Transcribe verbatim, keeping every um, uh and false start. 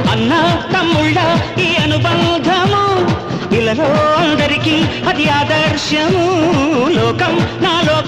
అన్న తమ్ముళ్ళ ఈ అనుబంధము ఇలలో అందరికీ అది ఆదర్శము లోకం నా లోకం